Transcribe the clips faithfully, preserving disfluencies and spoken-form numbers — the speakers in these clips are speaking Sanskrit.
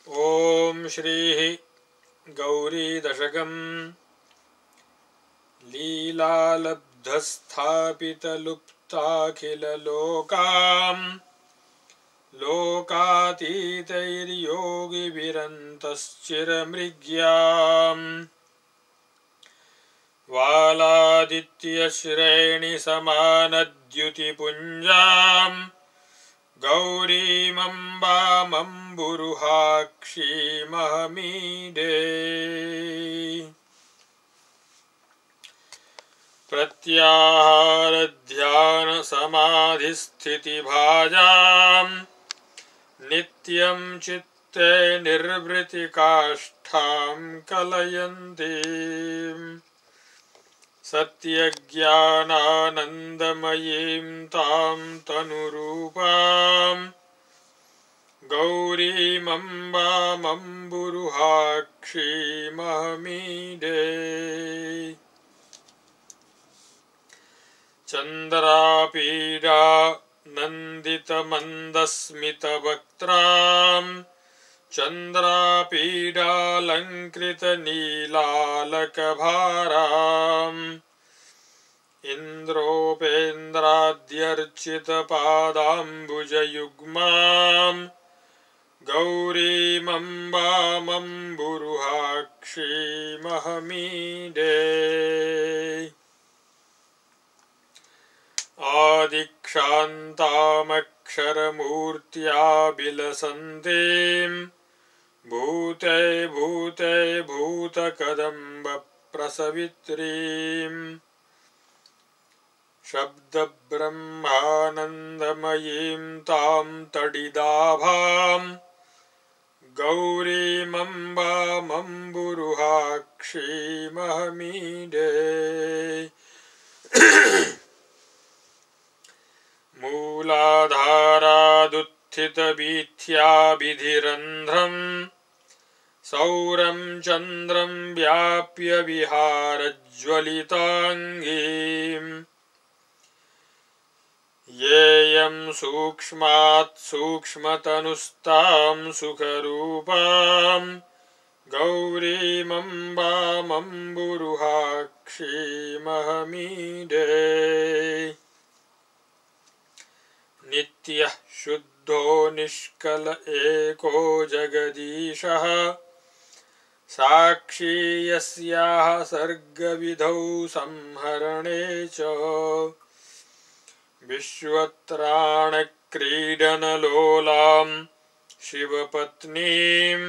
ओम श्रीः गौरीदशकम् लीलालब्धस्थापितलुप्ताखिललोकाम् लोकातीतैर्योगिभिरन्तश्चिरमृग्याम् वालादित्यश्रेणिसमानद्युतिपुञ्जाम् गौरीमम्बामम्बुरुहाक्षीमहमीडे प्रत्याहारध्यानसमाधिस्थितिभाजाम् नित्यं चित्ते निर्वृतिकाष्ठां कलयन्तीं सत्यज्ञानानन्दमयीं तां तनुरूपां गौरीमम्बामम्बुरुहाक्षीमहमीडे चन्द्रापीडा नन्दितमन्दस्मितवक्त्रां चन्द्रापीडालङ्कृतनीलालकभाराम् इन्द्रोपेन्द्राद्यर्चितपादाम्बुजयुग्मां गौरीमम्बामम्बुरुहाक्षीमहमीडे आदिक्षान्तामक्षरमूर्त्या विलसन्तीं भूते भूते भूतकदम्बप्रसवित्रीं शब्दब्रह्मानन्दमयीं तां तडिदाभां गौरीमम्बामम्बुरुहाक्षीमहमीडे मूलाधारादुत्थितवीथ्याभिधिरन्ध्रं सौरं चन्द्रं व्याप्य विहारज्वलिताङ्गीं येयं सूक्ष्मात् सूक्ष्मतनुस्तां सुखरूपां गौरीमम्बामम्बुरुहाक्षीमहमीडे नित्यः शुद्धो निष्कल एको जगदीशः साक्षी यस्याः सर्गविधौ संहरणे च विश्वत्राणक्रीडनलोलां शिवपत्नीं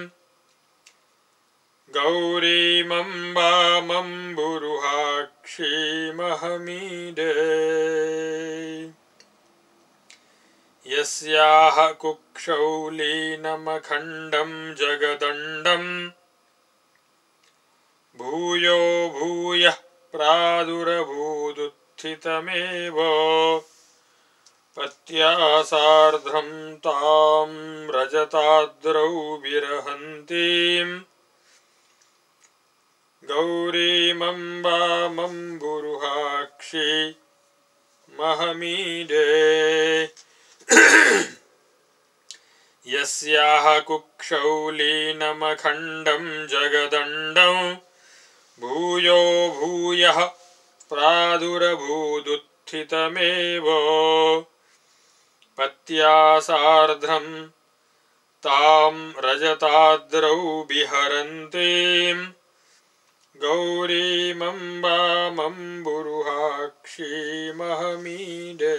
गौरीमम्बामम्बुरुहाक्षीमहमीडे यस्याः कुक्षौ लीनमखण्डं जगदण्डं भूयो भूयः प्रादुरभूदुत्थितमेव पत्या सार्धं तां रजताद्रौ विरहन्तीं गौरीमम्बामम्बुरुहाक्षीमहमीडे यस्याः कुक्षौ लीनमखण्डं जगदण्डं भूयो भूयः प्रादुरभूदुत्थितमेव पत्या सार्धं तां रजताद्रौ विहरन्तीं गौरीमम्बामम्बुरुहाक्षीमहमीडे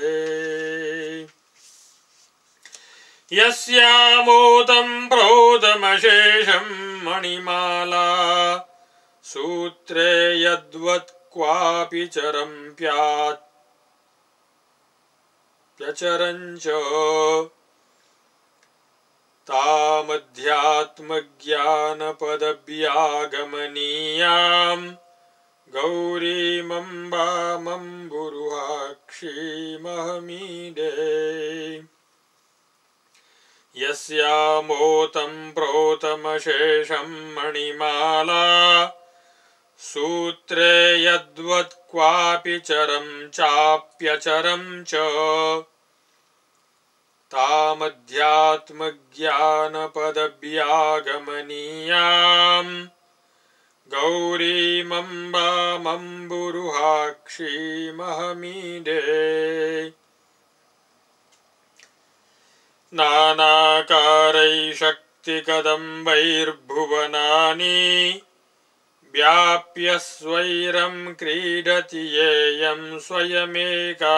यस्यामोदं प्रोदमशेषं मणिमाला सूत्रे यद्वत् क्वापि चरं प्यचरं च तामध्यात्मज्ञानपदव्यागमनीयां गौरीमम्बामम्बुरुहाक्षीमहमीडे यस्यामोतं प्रोतमशेषं मणिमाला सूत्रे यद्वत् क्वापि चरं चाप्यचरं च तामध्यात्मज्ञानपदव्यागमनीयाम् गौरीमम्बामम्बुरुहाक्षीमहमीडे नानाकारैशक्तिकदम्बैर्भुवनानि व्याप्य स्वैरं क्रीडति येयं स्वयमेका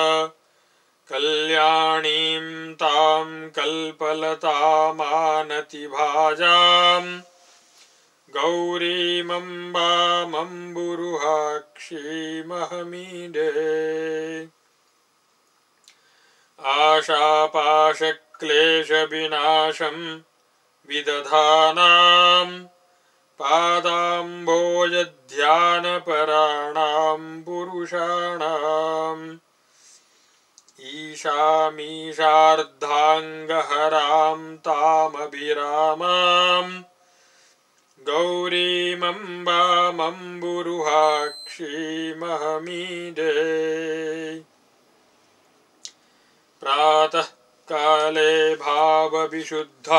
कल्याणीं तां कल्पलतामानतिभाजाम् गौरीमम्बामम्बुरुहाक्षीमहमीडे आशापाशक्लेशविनाशं विदधानां पादाम्बोजध्यानपराणां पुरुषाणाम् ईशामीशार्धाङ्गहरां तामभिरामां गौरीमम्बामम्बुरुहाक्षीमहमीडे प्रातः काले भावविशुद्धः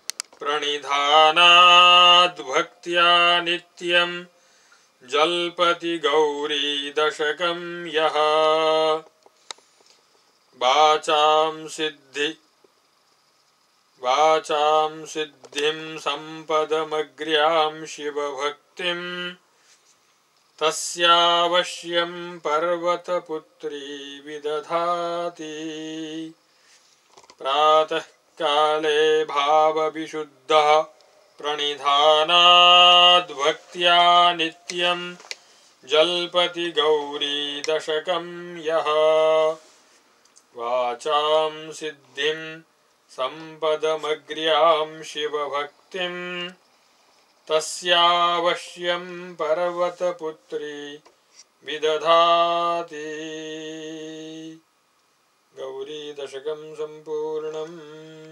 प्रणिधानाद्भक्त्या नित्यं जल्पति गौरी दशकं यः वाचां सिद्धि वाचां सिद्धिं सम्पदमग्र्यां शिवभक्तिं तस्यावश्यं पर्वतपुत्री विदधाति प्रातः काले भावविशुद्धः प्रणिधानाद्भक्त्या नित्यं जल्पति गौरी दशकं यः वाचां सिद्धिं सम्पदमग्र्यां शिवभक्तिं तस्यावश्यं पर्वतपुत्री विदधाति। गौरी दशकं सम्पूर्णम्।